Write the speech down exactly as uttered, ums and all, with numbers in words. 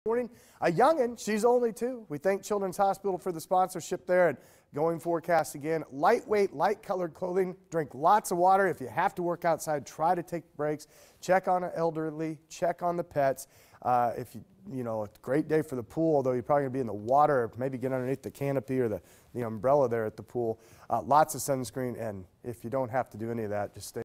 Morning. A youngin', she's only two. We thank Children's Hospital for the sponsorship there. And going forecast again, lightweight, light-colored clothing. Drink lots of water. If you have to work outside, try to take breaks. Check on the elderly. Check on the pets. Uh, if you, you know, a great day for the pool, although you're probably going to be in the water, maybe get underneath the canopy or the, the umbrella there at the pool. Uh, lots of sunscreen, and if you don't have to do any of that, just stay